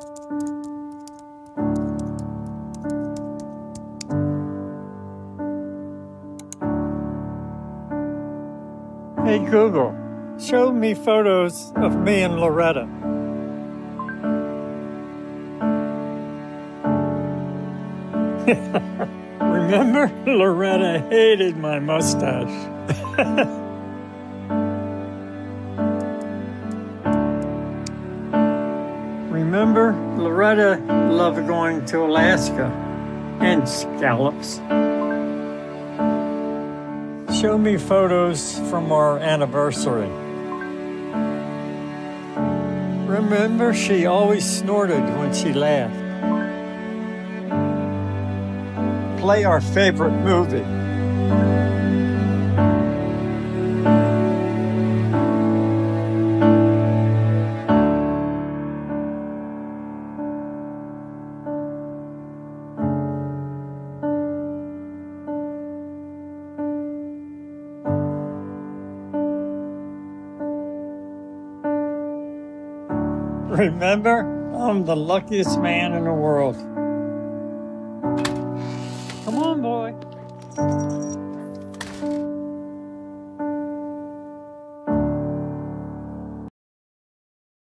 Hey Google, show me photos of me and Loretta. Remember? Loretta hated my mustache. Remember? Loretta loved going to Alaska and scallops. Show me photos from our anniversary. Remember, she always snorted when she laughed. Play our favorite movie. Remember, I'm the luckiest man in the world. Come on, boy.